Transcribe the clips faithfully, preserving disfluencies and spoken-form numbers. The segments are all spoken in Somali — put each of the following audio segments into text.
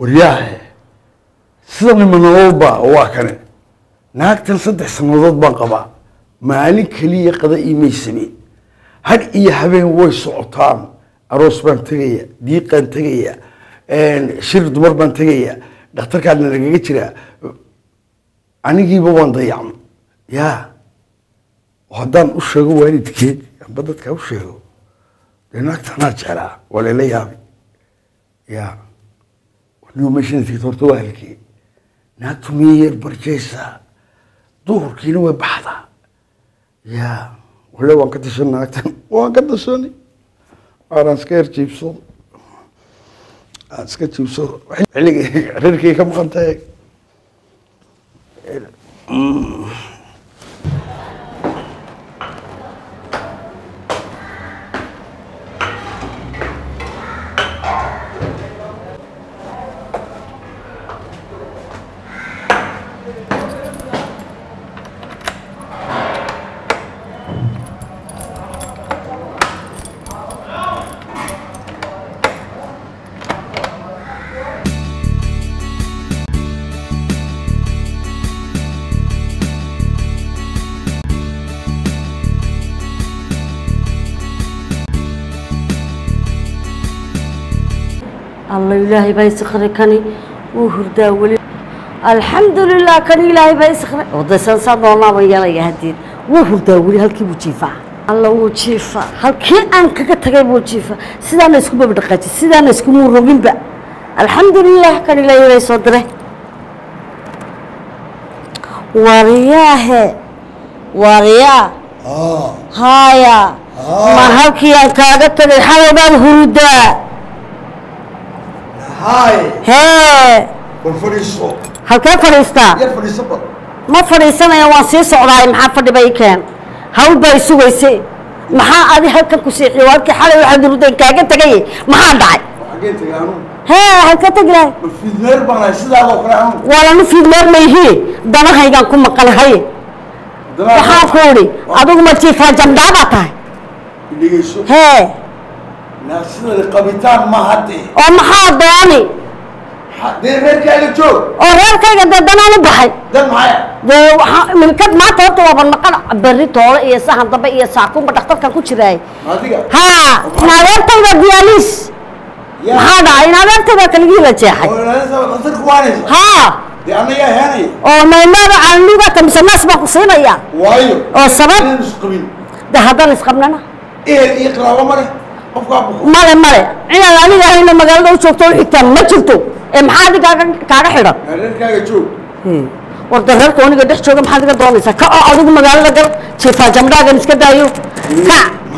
ورياه سيدنا من الأوبا واكنه ناكتن صدق سنوات بنقبا مالين كلية قضاء ميسمي هاد إيه حبين ويس عطام أروس بان تجية ديقان تجية إن شر دمر بان تجية دكتور كان نرجع كذا أنا جيبه وان ضيعم يا وهدان وشجوا وين تكيد بدت كوشجوا لأنك تناجلا ولا لا يابي يا ونيوم مشين في تورتوا هلكي ناتمير برجيسا دور كينو بحدا يا ولا وان كتشنا أكتر وان كتشني أنا سكير تجيبسون أنا سكير تجيبسون عليك ريركي كم قنتك الله إلهي بيسخر كني وهردا ولي الحمد لله كني إلهي بيسخر ودسان صار الله ويلا يهدين وهردا ولي هالكي بوجيفا الله وجيفا هالكي أنك كتجي بوجيفا سيدا نسكب بدقاتي سيدا نسكب مروجين بقى الحمد لله كني إلهي بيصدره ورياه ورياه آه هايا آه ما هالكي أنك كتجي حلوان هردا هاي هee والفريسو halkee fadhiistaa يا فريسو ma fadhiisanaya waan sii socdaay maxaa fadhi bay keen hawl bay sugaysay maxaa adi halkan ku siixiyay halkii xalay waxa durudeen kaaga tagay maxaa dhacay xagee tagaano hee halka taglay fiidmeer baan sidaa loo kala aan wala nu fiidmeer meehi danahaygan ku maqanahay waxaa ku uri adigu ma jiifaa jamdaaba tahay dhigayso hee naasida qabitaan ma hadde oo maxaa dooni hadee reerkaaga joog oo reerkayga dadana baxay dan maxay dee waxa milkad maanta horta waa naqan bari toole iyo sahan dambe iyo saakunba dhakhtarkan ku jiray adiga ha naadeertayda dialis maxaa dhacay naadeertayda kaligii la jeexay oo dhakhtarku waanaysa ha dee anaga heenay oo maymada canuga tamsa nas baa ku siinaya waayo oo sabab isqabin de haddaan isqabnana ee iqraabo mare qofka buxu male male inaan aniga ahayna magaalada u joogto u xigtaan ma jirto ee maxaa adiga kaaga xidhan reerkaaga joog warda reerka aniga dhex jooga maxaad iga doonaysaa ka oo adigu magaalada gal jiifaa jamdhaagan iska daayo ka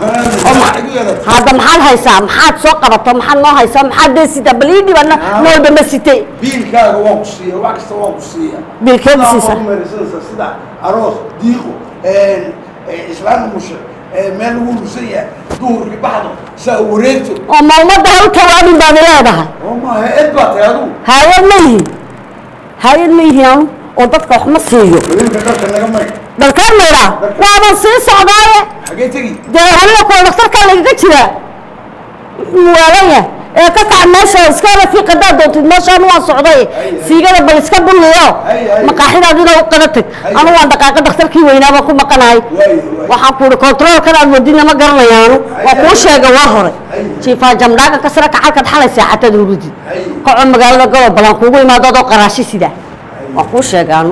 hadda maxaad haysaa maxaad soo qabato maxaad noo haysaa maxaad dee sitaa bal ii dhibana noolba ma sitay biilkaaga waan ku siiya wax kasta waan ku siiya biilkeed siisa sida aroos diiqo islaam mushe meel lagu rusan yahay duhurkii baxdo saa wareegto oo maalmada halka waadin baad leedahay oo ma hay'ad baa tahay adigu hay'ad ma yihi hay'ad ma yihi anu oo dadka wax ma siiyo wiilka dharka naga may dalkaan mayraa waaban sii socdaaye xagee tegi dee aniga kuwa dhakhtarkaa lagaga jiraa muwaalaya ee ka kac meesha iska rafiiq haddaad doontid meeshaan waan socday siigada bal iska bunniyo maqaaxidaadina u qada tag anu waan dhaqaaqa dhakhtarkii weynaaba ku maqanahay waxaan ku uhi kontaroolkan aad wadina ma garanayaanu waa kuu sheega war hore jiifaa jamdhaaga ka sara kacalkaad xalay seexataad urudi kaco magaalada gobol balan kuugu imaado adoo qaraashi sida waa kuu sheegaanu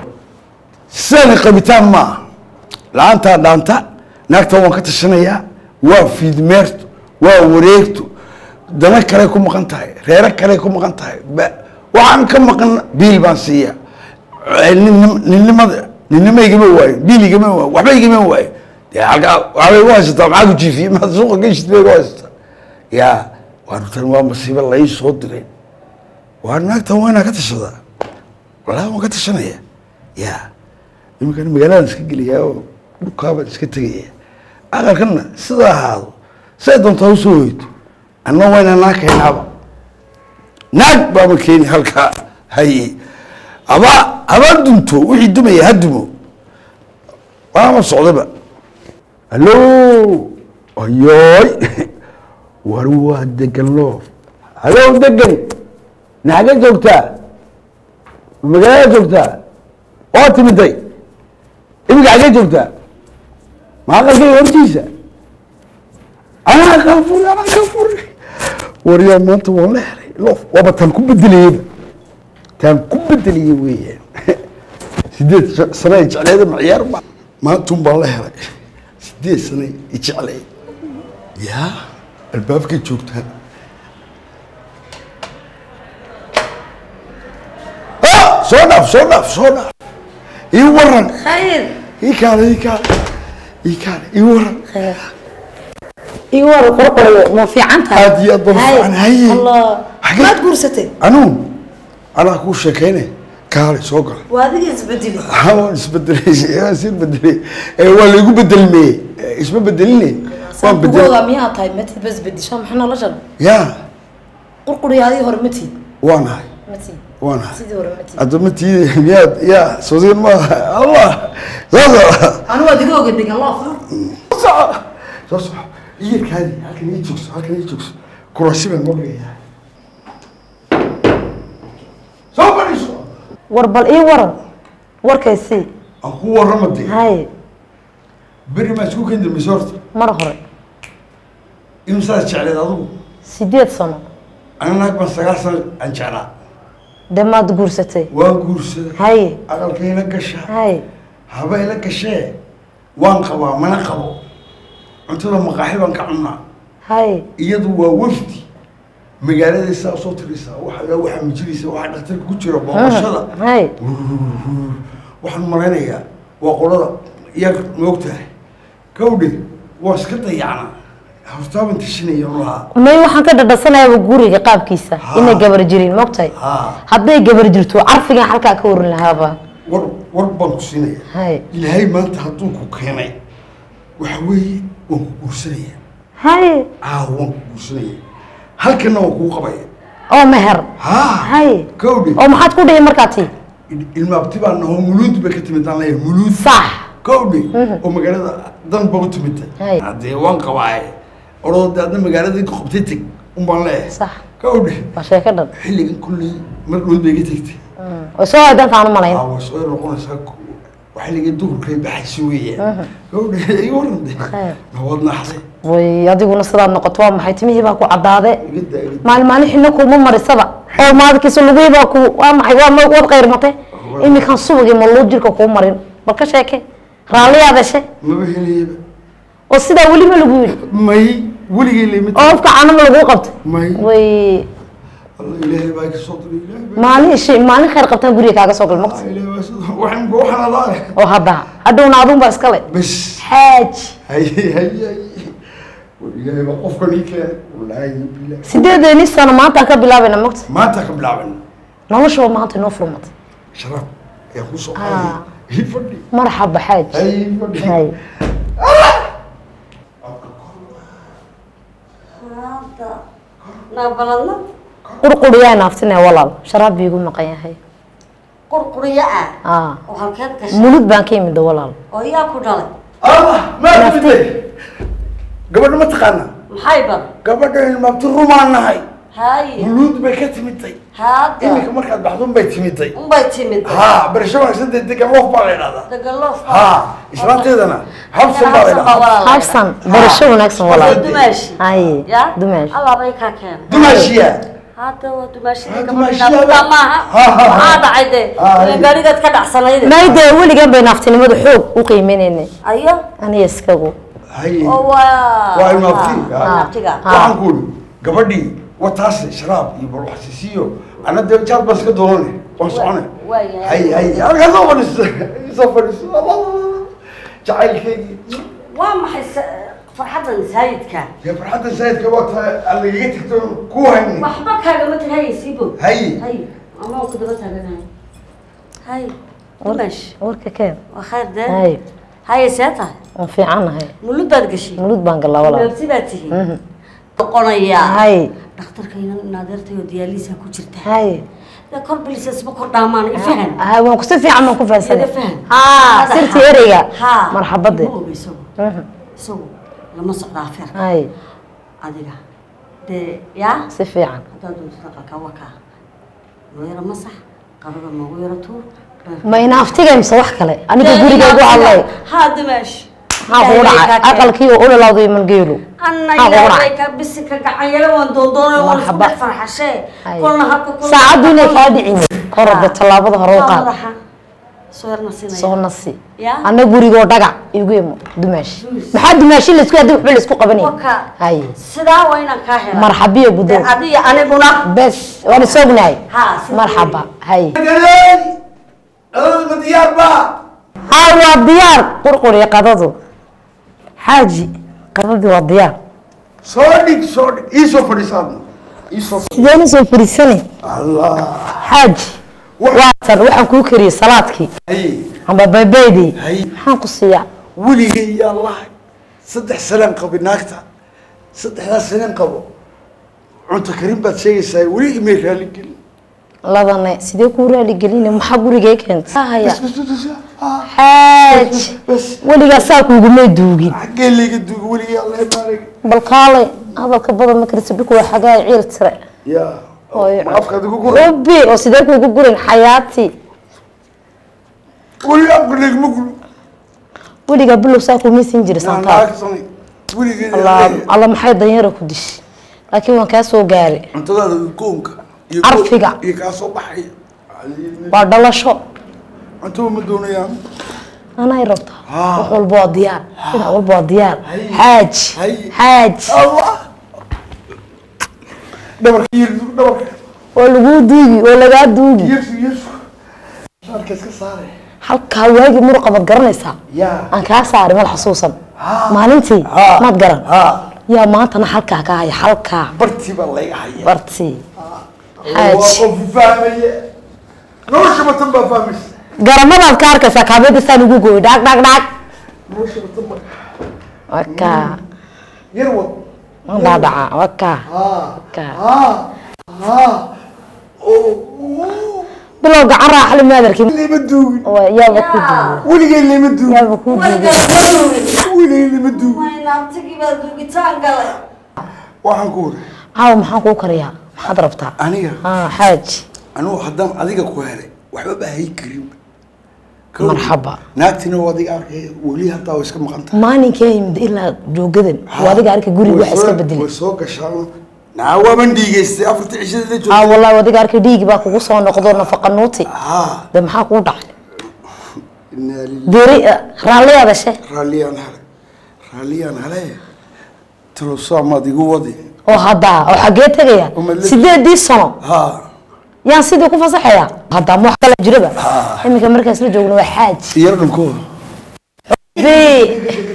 sani qabitaan maaha la-aantaa dhaanta naagta waan ka tashanayaa waa fiidmeerto waa wareegto dana kale ku maqan tahay reero kale ku maqan tahay waxaan ka maqan biil baan siiya ninnimada ninnima igama waayo biil igama waayo waxba igama waayo dee halkaa waxbay u haysataa maxaa ku jiifiye maad suuqa geshid bay u haysataa yaa waanutan waa masiibo lai soo diray waa naagtan waa inaa ka tashadaa walahi waan ka tashanaya yaa iminkana magaaladaan iska geliyaa oo dhulkaabaan iska tegaya aqalkana sidaa ahaado say doontaa usoo hoyto anna waa inaa naag keenaaba naag baaba keeni halkaa haye aba haba dunto wixii dumaya ha dumo waama socdaba hallo ayoy war waa degan loo hallo degan naxagee joogtaa magaalada joogtaa oo timiday imika xagee joogtaa maaqalkayga hortiisa anaa kaa furi anaa kaa furi waryaa maanta waan la helay loof waaba taan ku bedeliyeyba taan ku bedeliyey weeyaan sideed sano ay jecleeda ma ciyaar ma maantun baan la helay sideed sano ay jeclay yaa albaabkay joogtaa soo dhaaf soo dhaaf soo dhaaf ii waran khayr ii kaale ii kaale ii kaale ii waran ii waran qorqorayo ma fiican tahay aad iyo aad baan fiican haye allah Xagee- maad guursatay anuun anaa kuu sheekayne kaale soo gal waa adiga isbedeli waan isbedelay waan sii bedelay ee waa laygu bedelmeye isma bedeline waan bedel saakugooda miyaa tahay matid bas bedisho maxaa noloshan yaa qurquriyaadii hore matid waan ahay matid waan ahay sidii hore matid haddama tiide miyaad yaa soosiin maaha allah soo soco anigu adiga oga degan loo furo soco soo soco iyarkaadi halkan ii joogso halkan ii joogso kurasi baan noo dhigayaa soo fadhiiso war bal ii waran warkaysii aan ku warrama dee hay beri maa isku kendi mise horta mar hore imsaad jecleed adigu sideed sano ana naag baan sagaal sano aan jeclaa dee maad guursatay waan guursaday hay aqalkayla gasha hay habayla gashee waan qabaa mana qabo cuntada maqaaxi baan ka cunnaa hay iyadu waa wafdi magaalada saa soo tirisaa waxa la waxa mijiraysa waxa dhaqtarka ku jira booqashada hay waxaan malaynayaa waa qolada yar moogtahay gawdhe waa iska dayacna hortaaban tishinaya lahaa may waxaan ka dhadhasanayaa guriga qaabkiisa inay gabar jirin moogtahay haa hadday gabar jirto carfigan halkaa ka warin lahaaba war war baan ku siinaya hay ilaahay maanta hadduu ku keenay waxa weeye waan ku guursanaya hay aa waan ku guursanaya halkana waan kuu qabaya oo meher haa hay gawdhe oo maxaad ku dhihi markaa tii ilmaabti baan nahoo muluud bay ka timid aan leeyahay muluud sax gawdhe oo magaalada dan ba u timidta Hay. haddee waan qabaaye orode adna magaalada ka qabtay teg un baan leeyahay sax gawdhe waa sheeko dhan xilligan kulley mar dhood bay ga tegtay way soo aadantaan u malayn aa way noqonaysaa xilligii duhurkay baxaysa weeyaan gawdhe ii warande Khayr. nawaad naxday way adiguna sidaad noqoto waa maxay timihii baa ku caddaade iga daa iga daa. maalin maalin xilna kuuma marisaba oo maadkiisa lugihii baa ku waa maxay waa ma- waad qayrmatay iminkan subagii ma luu jirka kuu marin bal ka sheeke raalliyaa dashe maba helayaba oo sidaa weliba lagu yidhi may weligay limid oo afka caanama laguu qabtay may way allah ilaahay baa ka soo diray ilaahay baa maalin shay maalin khayr qabtaan guriga kaaga soo gal maqti ilaahay baa soo waxaan waxaan adaa oo hadda hadhowna adun baa iskale bas xaaj haye haye ilaahay baa qofkan ii keenay wallaahi bilaahi sideedeenii sano maantaan ka bilaabayna maqti maanta ka bilaaban noloshaba maanta inoo furmatay sharaab ayaa ku soo Ah. qaaday ii fadhi marxaba xaaj haye ii fadhi hay naabaladna qurquriyaa naaftinaya walaal sharaab biigu maqan yahay qurquriyo ah aa oo halkeed gashay mulud baan ka imida walaal oo yaa ku dhalay allah maa Nafti. timid gabadha ma taqaana maxay bar gabadha ilmaabti rumaan nahay haye muluud bay ka timiday haada iminka markaad baxdun bay timiday unbay timid haa barasho wanaagsan dee degan loof baa la idhahdaa dagaloof haa islaanteedana habsan baa la idhahdaa habsan barasho wanaagsan walaal dumaashi haye ya dumaash allaabay kaa keenay dumaashiya hadda waa dumaashida Ah, gabadha dumaashiya. dhaafta maaha Ha, ha, ha. maxaa dhacay dee Ah, ila ay. gaarigaad ka dhacsanayde mayde weligan bay naaftinimadu xoog u qiimeynayna ayo aniga iskagu haye oo waa waa ilmaabti naaftiga waxaan ku uri gabadhii wataas sharaab iyo balwaxsiisiyo ana dee jaad baan iska doonane waan socone waayahay. haye haye halkaa soo fadhiiso soo fadhiiso jacaylkeygii waa maxay sa- farxaddan saayidka dee farxadda saayidka waa tahay aan lagaga tegto ku hayni waxba kaagama tagayaysiibo haye hay ama ku daba taaganahay hay dumaash warka keen waa khayr dee haye haye see tahay waan fiicanahay mulud baad gashay mulud baan galaa walaal mulabsi baad tihiin noqonayaa haye dhakhtarkayna naadeertay oo diyaaliisa ku jirta haye dee kor bilisasba kor dhaamaan ifahan haye waan ku si fiican baan ku fahansanay Iga fahan. haa sirti ereyga haa marxabade ma oga isagu isagu lama socda afeerka haye adiga dee yaa si fiican haddaad doonto aqalka wakaa ويرى مسح قبض ما ويرى طول ما ينافتي مس wax kale aniga guriga ugu hadlay هذا ماشي ha qura aqalkii oo la lawday man geelo أنا إلهي كبسك كعيلة وندودون ونحب فرحة شيء كلنا هكذا ساعدوني كادعين قرب الطلابة هروقات صور نصي صور نصي أنا قولي قو دقع يقيمو دماشي محد دماشي اللي سكوا دم حلو سكوا قبني هاي سدا وين كاهرة مرحبا يا بدو عادي أنا بنا بس وانا سوقناي مرحبا هاي أنا ديار با أيوة ديار قرقر يا قضاضو حاجي قضاضي والديار صادق صادق إيشو فريسان إيشو سيداني سو فريساني الله حاجي واتر waxaan ku kariye salaadkii hay amba baybaydi hay maxaan ku siiyaa weligay ya allah saddex salan qabo naagta saddexdaas salan qabo cunto karin baad sheegaysaa weli imay raali gelin ladana sidee ku raali gelin maxaa gurigay keentay haya haaj weliga saa kuugu ma duugin xagee liga duug weligay allah baarig bal qaale hadalka badan ma karisa biku waa xagaa ciil tire ya ما أفكر تقول قول ربي وسيدك وقولين حياتي ولي أقول لك مقول ولي قبل له ساكو ميسنجر سانتا الله الله ما حد ينيرك ودش لكن وان كاسو قاري أنت هذا كونك عرفيقة يكاسو بحي بعد الله شو أنتو مدون يا أنا يربطها وحول بواديار كده أول بواديار حاج حاج الله دبر كير دبر والوجود دوجي ولا قاعد دوجي يس يس صار كيس كسارة halka waagi murqaba garanaysa ya aan ka saaray mal xasuusan maalintii ma garan ya maanta halka ka hay halka barti baa laga hayay barti haaj oo fahmay noosh ma tan baa fahmis garamada ka arkaysa kaabada saan ugu gooy dhaq dhaq dhaq noosh ma tan waka yarwad ma dhaca waka ha ha ha oo بلو قعرة حلو ما أدرك اللي بدوق يا بكودي ولي اللي بدوق يا بكودي ولي اللي بدوق ما ينامتك بدوق تانقل وحنقول هاو محنقو كريا محضربتها أنا ها حاج أنا حدام أديك كوهري وحبا هي كريم مرحبا ناكتنا واديك أركي وليها تاو إسكا مقنطة ماني كايم إلا جو قدن واديك أركي قولي واحد إسكا بدلي وسوق الشام نعوا من ديجستي أفرت عشرة لجوا آه والله وديك أركي ديجي باكو قصة نقدر نفق النوتي آه ده محاكو دع دوري رالي هذا شيء رالي أنا هلا رالي أنا هلا تلوصا ما دي قوادي أو هذا أو حاجات هي سيدي دي سنة ها يعني سيدي كوفا صحيح هذا مو حكلا جربة إني كمركز لجوا واحد يرنم كو بي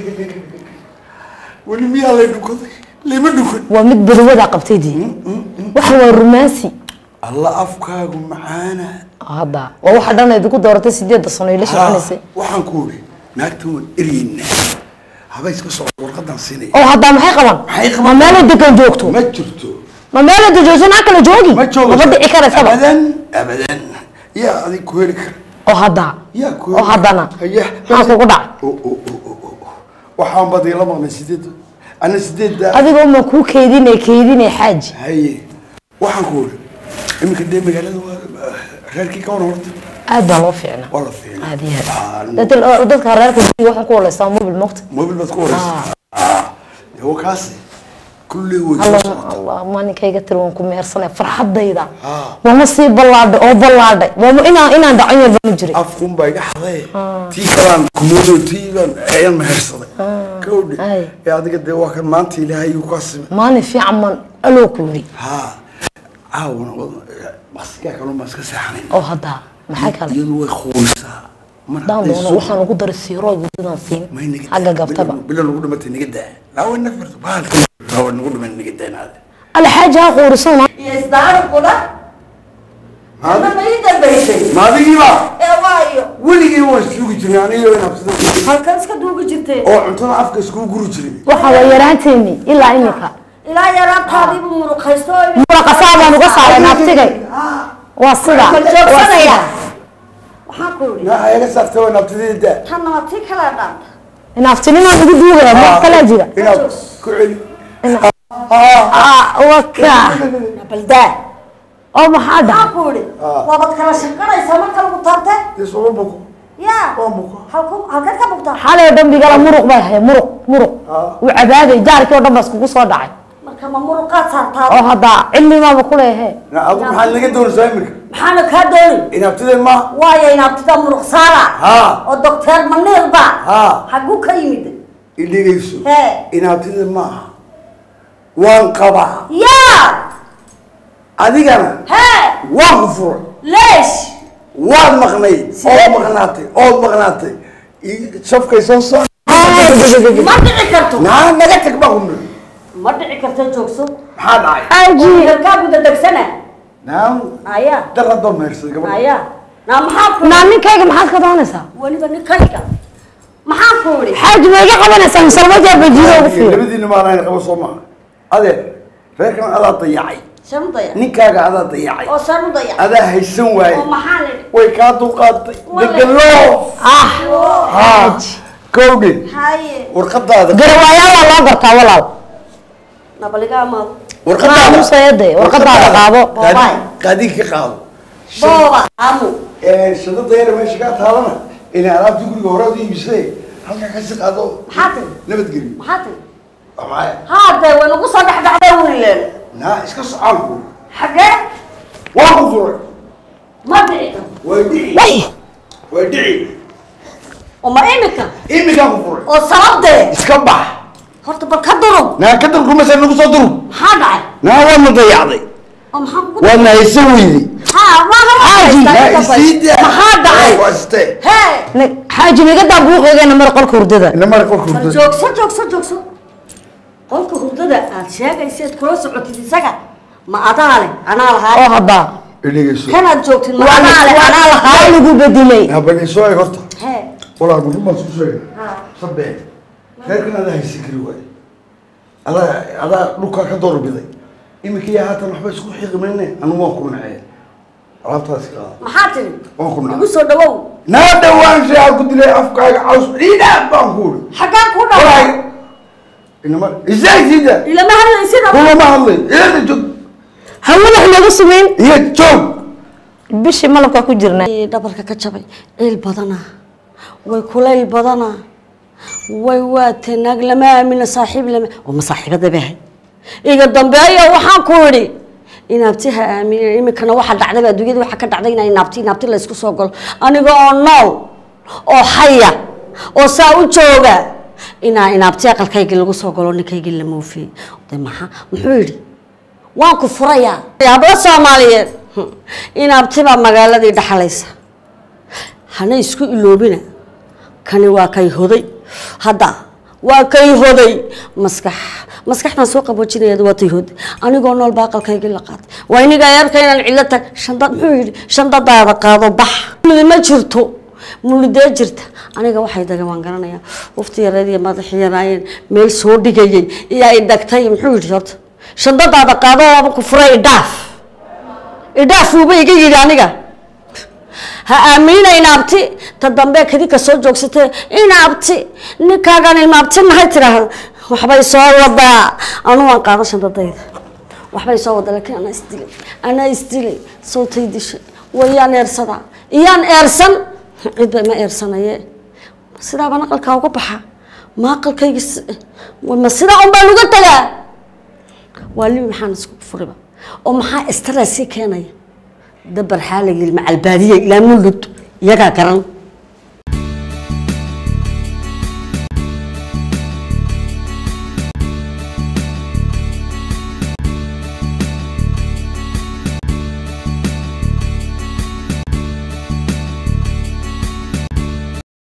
ولي ميا اللي نكذ ليه ما نكذ ومد بالوضع قبتيدي وحنا الرومانسي الله أفكار معانا هذا وواحد أنا يدكو دورتي سيدي تصنعي ليش عنسي waxaan ku uri naagtoon eriyna haba iska soo warqadan siinay oo hada maxay qaban maxay qaban ma meel degan joogto ma jirto ma meel degan joogto kala joogi ma joogo ma dhici kara sabab abadan abadan ya adi ku heli kar oo hada ya ku oo hadana ya waxa ku dhac waxaan badii lama ma sideed ana sideed adiga ma ku keedinay keedinay xaaj haye waxaan ku uri imika de magaalada reerkii ka horta aad baa loo fiicna wala fiicna aad iyo dadka dadka reerka waxaan ku walaystaa mobil moqt mobil bad ku walaystaa ah yoo kaasi kulli way Allah ma ninkayga tiroon ku meersanay farxadayda wama sii balaadhay oo balaadhay wama inaan inaan dhacay yar baan jiray afkun bay dhaxday tii kalaan kumudo tiiban ayaan mehersaday kowdi ee adiga de waa kan maanta ilaahay uu ka simay maani fiican man aloo kuuri ha aawna baska kale ma iska saxanayn oo hada maxay kale iyadu way qoysaa daan doona waxaan ugu daray siiro gudadan siin aga gabtaba bilan ugu dhimatay niga daa laaw nafirtu baalka laaw ugu dhimatay niga daanaade alxaaja qoorsan يصدر كده هذا ما يقدر بيشي ما دقيقة ايه وايو ولي هو سوق جريان ايه وين ابسط halkan iska duuga jirtay oo cuntada afka isku guri jiray waxa way yaraanteeni ilaa imika ilaa yaraantaadii buu muruqaysto muruqasaabaan uga saaray naftigay waa sida joogsanaya waxaan ku yiri yaa ayaga saartay waa nabtida tan ma tii kala dhaanta naftinina ugu duugay ma kala jira inaad ku celi اه وكا بلدان oo maxaa dhaca أقولي وابد كلا شنقنا يسمى كلا بطارته يسوون بكو يا بكو هلكم هلكم كبطار xalay dambiga la muruq baa hay muruq muruq u cabaaday jaarkii oo dhan bas kugu soo dhacay marka ma muruqaad saartaa oo hada cilmi ma ku leeyahay na abu maxaa laga doon saamirka maxaana ka dooni inaabtideen ma waayo inaabtida muruq saara ha oo doctor Manir ba ha hagu ka yimid iligayso he inaabtideen ma waan qaba ya adigana he waan fur leesh waan maqnay oo maqnaatay oo maqnaatay safkay soo soo ma dhici karto naa naga tag baa umri ma dhici karto joogso maxaa dhacay aji halka buda dagsana naam aya dara doon meersay gabadha aya na maxaa ku naa ninkayga maxaad ka doonaysaa waliba ninkayga maxaa ku wari xaaji ma iga qabanaysaa misalma jeer bajiyo ugu fiir labadiina maalayn qabo soo maaha adeer reerkan adaa dayacay shamdaya ninkaaga adaa dayacay oo shamdaya adaa haysan waaye oo maxaa le way kaa dulqaatay degalo ah haaji kowdhe haye warqadaada garawaayaa waa loo gartaa walaal nabaliga ama warqadaada musayade warqadaada qaado qaadiga ka qaado booba amu ee shadada yar meesha ka taalana ilaa alaabta guriga hore u iibisay halka ka si qaado maxaa tahay nabadgelyo maxaa tahay waxaa haadee way nagu soo dhexdhacday wiileel naa iska soconku xagee waa ku furay ma dhici karto way dhici way way dhici uma imika imika ku furay oo sababtee iska bax horta bal ka durug naa ka dalku ma nagu soo durug maxaa dhacay naa waa ma dayacday oo maxaa kugu waa na haysan weydi ha ma Xaaji, maxaa dhacay waste hee xaaji miga daa buuqeygana mar qolka hurdada inama qolku bal joogso joogso joogso qolka hurdada aad sheegayseed kula socotid isaga ma adaa leh anaa lahaa oo hada iligayso kanaad joogtid ma adaa leh anaa lahaa waa lagu bedelay habani soo ay horta hee wala gudub ma soo sheegay ha sabbe reerkan adaa haysan kari waay adaa adaa dhulka ka doorbiday imika yaa haatan waxba isku xiiqmayne anu waan ku nacay alaabtaas ka maxaa tiri waan ku igu nacay soo dhawow naa dhawaan shay ku dilay afkaaga caws dhiida baan ku uri xaggaa ku dhacay inama isay sida ilama hadlaysid kuma ma hadlay ila joog hawada lagu sameyn iyo joog bishi malabka ku jirna dhabarka ka jabay eel badana way kulayl badana way waatay naag lama aamina saaxiib lama oo masaaxiibada baahay iga dambeeyo waxaan ku yidhi inaabtiha aamin imikana waxa dhacday adduunyada waxa ka dhacday in inaabti inaabti la isku soo galo aniga oo nool oo haya oo saa u jooga ina inaabti aqalkayga lagu soo galo ninkayga la moofiyay de maxaa muxuu yidhi waan ku furayaa habla Soomaaliyeed inaabti baa magaaladii dhaxalaysa hana isku iloobina kani waa kay hoday hadda waa kay hoday maskax maskaxdan soo qaboojinayada waa tay hoday anigoo nool baa aqalkayga la qaatay waa iniga yarka inaan cilo tag shandad muxuu yidhi shandadaada qaado bax ma jirto mulidee jirta aniga waxay daga waan garanayaa wafti yareed iyo madax yaraayeen meel soo dhigayay iyo ay dhagtay muxuu yidhi horta shandadaada qaado waaba ku furay idhaaf idhaaf uuba iga yidhi aniga ha aaminina inaabti ta dambe kadi ka soo joogsatay inaabti ninkaagan inaabti maxay tiraahdaa waxbay soo wadaa anu waan qaado shandadayda waxbay soo wadaa laakiin ana isdilay ana isdilay sawtay dishay wayaan eersada iyaan eersan cid ba ma eersanaye sidaa baan aqalkaa uga baxa ma aqalkayga ma sidaa un baa laga tagaa waa libi maxaan isku furiba oo maxaa stress keenaya dabar xaaligii macalbaadiye ilaa mulud iyagaa garan